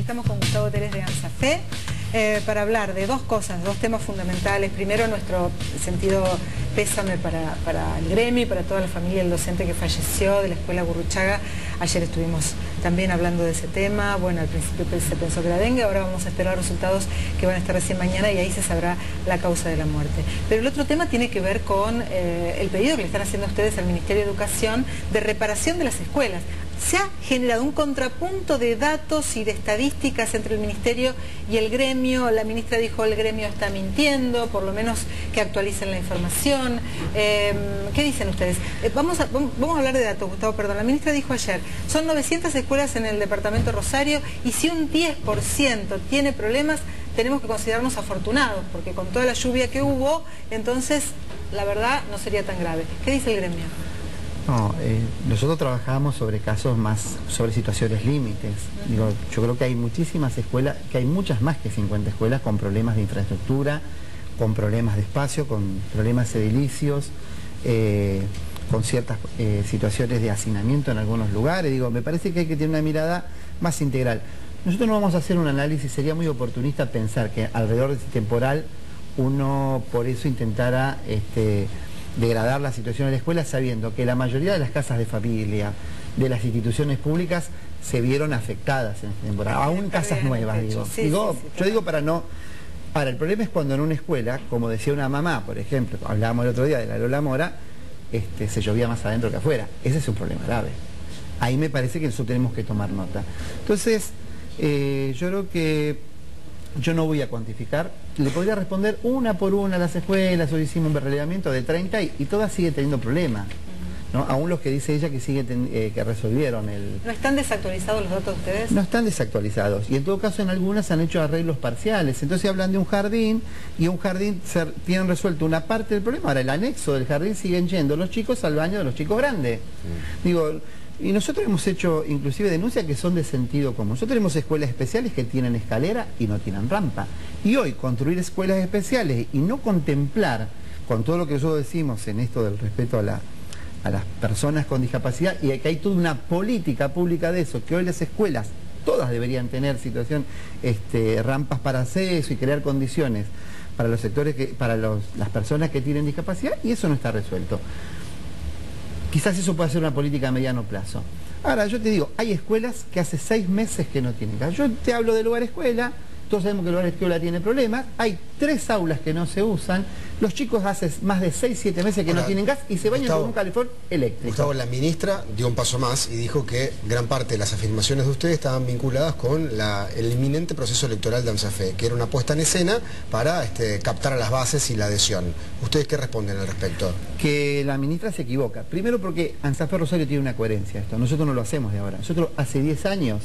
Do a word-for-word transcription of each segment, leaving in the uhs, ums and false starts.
Estamos con Gustavo Teres de ANSAFE eh, para hablar de dos cosas, dos temas fundamentales. Primero, nuestro sentido pésame para, para el gremio y para toda la familia del docente que falleció de la Escuela Gurruchaga. Ayer estuvimos también hablando de ese tema. Bueno, al principio se pensó que era dengue, ahora vamos a esperar resultados que van a estar recién mañana y ahí se sabrá la causa de la muerte. Pero el otro tema tiene que ver con eh, el pedido que le están haciendo ustedes al Ministerio de Educación de reparación de las escuelas. Se ha generado un contrapunto de datos y de estadísticas entre el Ministerio y el gremio. La ministra dijo el gremio está mintiendo, por lo menos que actualicen la información. Eh, ¿Qué dicen ustedes? Eh, vamos, a, vamos a hablar de datos, Gustavo, perdón. La ministra dijo ayer, son novecientas escuelas en el departamento Rosario y si un diez por ciento tiene problemas, tenemos que considerarnos afortunados, porque con toda la lluvia que hubo, entonces la verdad no sería tan grave. ¿Qué dice el gremio? No, eh, nosotros trabajamos sobre casos más, sobre situaciones límites. Uh-huh. Digo, yo creo que hay muchísimas escuelas, que hay muchas más que cincuenta escuelas con problemas de infraestructura, con problemas de espacio, con problemas edilicios, eh, con ciertas eh, situaciones de hacinamiento en algunos lugares. Digo, me parece que hay que tener una mirada más integral. Nosotros no vamos a hacer un análisis, sería muy oportunista pensar que alrededor de ese temporal uno por eso intentara este, degradar la situación de la escuela, sabiendo que la mayoría de las casas de familia, de las instituciones públicas, se vieron afectadas en esta temporada, aún casas nuevas, digo. Sí, digo sí, sí, yo digo para no... Ahora, el problema es cuando en una escuela, como decía una mamá, por ejemplo, hablábamos el otro día de la Lola Mora, este, se llovía más adentro que afuera. Ese es un problema grave. Ahí me parece que nosotros tenemos que tomar nota. Entonces, eh, yo creo que yo no voy a cuantificar, le podría responder una por una a las escuelas. Hoy hicimos un relevamiento de treinta y, y todas siguen teniendo problemas, ¿no? Aún los que dice ella que sigue ten, eh, que resolvieron el... ¿No están desactualizados los datos de ustedes? No están desactualizados, y en todo caso en algunas han hecho arreglos parciales. Entonces hablan de un jardín, y un jardín se, tienen resuelto una parte del problema. Ahora el anexo del jardín siguen yendo los chicos al baño de los chicos grandes. Sí. Digo, y nosotros hemos hecho inclusive denuncias que son de sentido común. Nosotros tenemos escuelas especiales que tienen escalera y no tienen rampa. Y hoy construir escuelas especiales y no contemplar, con todo lo que nosotros decimos en esto del respeto a la... a las personas con discapacidad, y que hay toda una política pública de eso, que hoy las escuelas todas deberían tener situación, este, rampas para acceso y crear condiciones para los sectores, que, para los, las personas que tienen discapacidad, y eso no está resuelto. Quizás eso pueda ser una política a mediano plazo. Ahora, yo te digo, hay escuelas que hace seis meses que no tienen gas. Yo te hablo del lugar escuela, todos sabemos que el lugar escuela tiene problemas, hay tres aulas que no se usan, los chicos hace más de seis, siete meses que Ahora, no tienen gas y se bañan Gustavo, con un calefón eléctrico. Gustavo, la ministra dio un paso más y dijo que gran parte de las afirmaciones de ustedes estaban vinculadas con la, el inminente proceso electoral de ANSAFE, que era una puesta en escena para este, captar a las bases y la adhesión. ¿Ustedes qué responden al respecto? Que la ministra se equivoca. Primero porque ANSAFE Rosario tiene una coherencia esto, nosotros no lo hacemos de ahora. Nosotros hace diez años,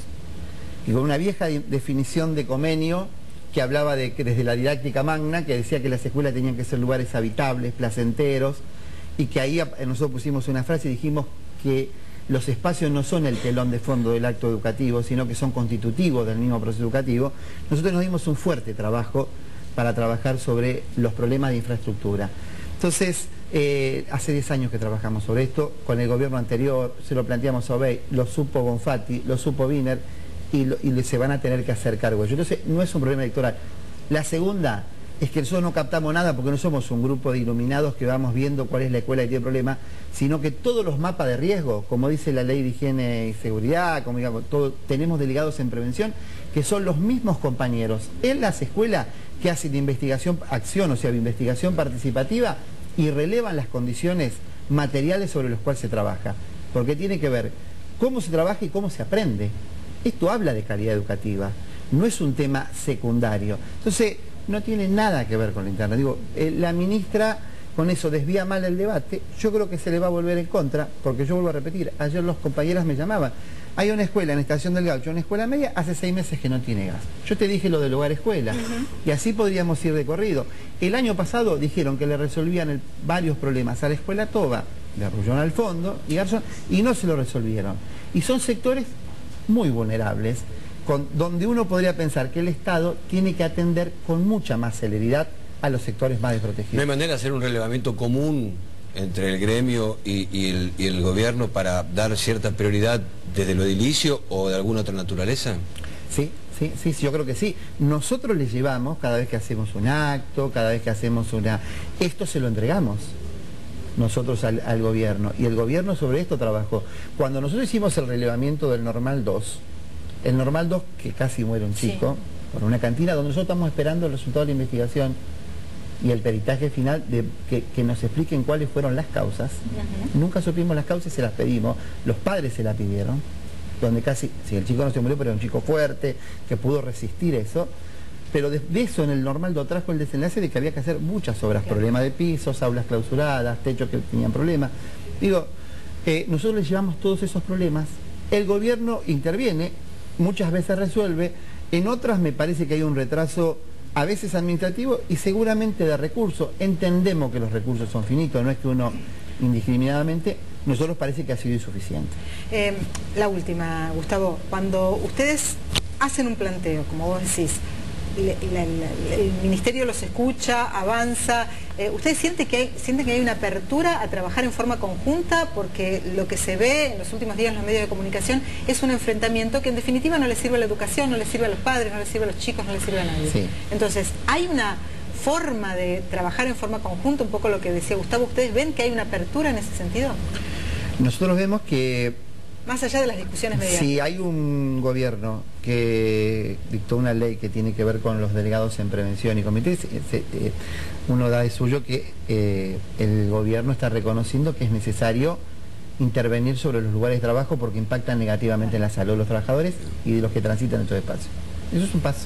y con una vieja definición de convenio que hablaba de que desde la didáctica magna, que decía que las escuelas tenían que ser lugares habitables, placenteros, y que ahí nosotros pusimos una frase y dijimos que los espacios no son el telón de fondo del acto educativo, sino que son constitutivos del mismo proceso educativo. Nosotros nos dimos un fuerte trabajo para trabajar sobre los problemas de infraestructura. Entonces, eh, hace diez años que trabajamos sobre esto, con el gobierno anterior, se lo planteamos a Obey, lo supo Bonfatti, lo supo Wiener, y, lo, y se van a tener que hacer cargo. Entonces, no es un problema electoral. La segunda es que nosotros no captamos nada porque no somos un grupo de iluminados que vamos viendo cuál es la escuela que tiene problema, sino que todos los mapas de riesgo, como dice la ley de higiene y seguridad, como digamos, todo, tenemos delegados en prevención, que son los mismos compañeros en las escuelas que hacen investigación, acción, o sea, investigación participativa, y relevan las condiciones materiales sobre las cuales se trabaja. Porque tiene que ver cómo se trabaja y cómo se aprende. Esto habla de calidad educativa, no es un tema secundario. Entonces, no tiene nada que ver con la interna. Digo, eh, la ministra con eso desvía mal el debate. Yo creo que se le va a volver en contra, porque yo vuelvo a repetir, ayer los compañeras me llamaban. Hay una escuela en Estación del Gaucho, una escuela media, hace seis meses que no tiene gas. Yo te dije lo del lugar escuela, uh-huh. Y así podríamos ir de corrido. El año pasado dijeron que le resolvían el, varios problemas a la escuela Toba, de Arrullón al fondo, y Garzón, y no se lo resolvieron. Y son sectores muy vulnerables, con, donde uno podría pensar que el Estado tiene que atender con mucha más celeridad a los sectores más desprotegidos. ¿No hay manera de hacer un relevamiento común entre el gremio y, y, el, y el gobierno para dar cierta prioridad desde lo edilicio o de alguna otra naturaleza? Sí, sí, sí, sí, yo creo que sí. Nosotros les llevamos, cada vez que hacemos un acto, cada vez que hacemos una... Esto se lo entregamos nosotros al, al gobierno, y el gobierno sobre esto trabajó. Cuando nosotros hicimos el relevamiento del Normal dos, el Normal dos, que casi muere un chico, sí, por una cantina, donde nosotros estamos esperando el resultado de la investigación y el peritaje final de que, que nos expliquen cuáles fueron las causas. Uh-huh. Nunca supimos las causas y se las pedimos, los padres se las pidieron, donde casi, si el chico no se murió, pero era un chico fuerte, que pudo resistir eso. Pero de, de eso en el Normal dos trajo el desenlace de que había que hacer muchas obras, claro, problemas de pisos, aulas clausuradas, techos que tenían problemas. Digo, eh, nosotros les llevamos todos esos problemas, el gobierno interviene, muchas veces resuelve, en otras me parece que hay un retraso a veces administrativo y seguramente de recursos. Entendemos que los recursos son finitos, no es que uno indiscriminadamente, nosotros parece que ha sido insuficiente. Eh, la última, Gustavo, cuando ustedes hacen un planteo, como vos decís, Le, la, la, el ministerio los escucha, avanza, eh, ¿ustedes sienten que, hay, sienten que hay una apertura a trabajar en forma conjunta? Porque lo que se ve en los últimos días en los medios de comunicación es un enfrentamiento que en definitiva no le sirve a la educación, no le sirve a los padres, no le sirve a los chicos, no le sirve a nadie. Sí. Entonces, ¿hay una forma de trabajar en forma conjunta? Un poco lo que decía Gustavo, ¿ustedes ven que hay una apertura en ese sentido? Nosotros vemos que... Más allá de las discusiones mediáticas. Si hay un gobierno que dictó una ley que tiene que ver con los delegados en prevención y comités, uno da de suyo que eh, el gobierno está reconociendo que es necesario intervenir sobre los lugares de trabajo porque impactan negativamente en la salud de los trabajadores y de los que transitan en estos espacios. Eso es un paso.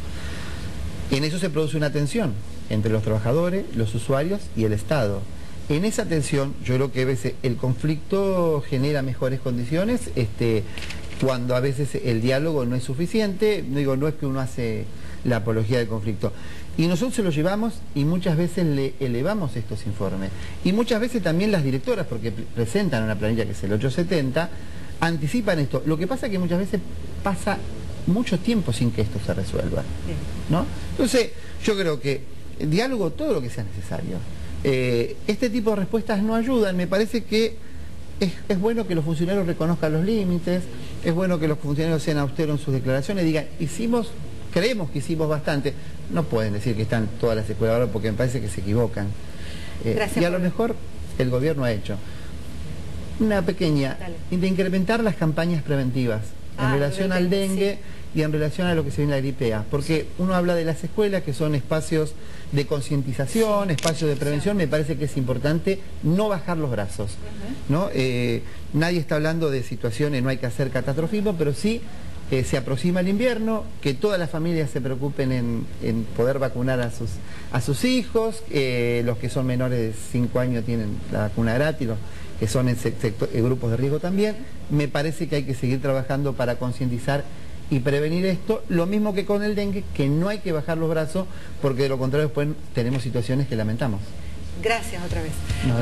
En eso se produce una tensión entre los trabajadores, los usuarios y el Estado. En esa tensión, yo creo que a veces el conflicto genera mejores condiciones, este, cuando a veces el diálogo no es suficiente, digo, no es que uno hace la apología del conflicto. Y nosotros se lo llevamos y muchas veces le elevamos estos informes. Y muchas veces también las directoras, porque presentan una planilla que es el ocho setenta, anticipan esto. Lo que pasa es que muchas veces pasa mucho tiempo sin que esto se resuelva, ¿no? Entonces, yo creo que el diálogo, todo lo que sea necesario. Eh, este tipo de respuestas no ayudan. Me parece que es, es bueno que los funcionarios reconozcan los límites, es bueno que los funcionarios sean austeros en sus declaraciones, digan, hicimos, creemos que hicimos bastante. No pueden decir que están todas las escuelas ahora porque me parece que se equivocan. Eh, y a lo mejor el gobierno ha hecho una pequeña, Dale. de incrementar las campañas preventivas en ah, relación al dengue, sí, y en relación a lo que se viene la gripe A, porque uno habla de las escuelas que son espacios de concientización, espacios de prevención. Me parece que es importante no bajar los brazos, ¿no? Eh, nadie está hablando de situaciones, no hay que hacer catastrofismo, pero sí eh, se aproxima el invierno, que todas las familias se preocupen en, en poder vacunar a sus, a sus hijos, eh, los que son menores de cinco años tienen la vacuna gratis, los que son en sector, en grupos de riesgo también. Me parece que hay que seguir trabajando para concientizar y prevenir esto, lo mismo que con el dengue, que no hay que bajar los brazos, porque de lo contrario después tenemos situaciones que lamentamos. Gracias otra vez. No.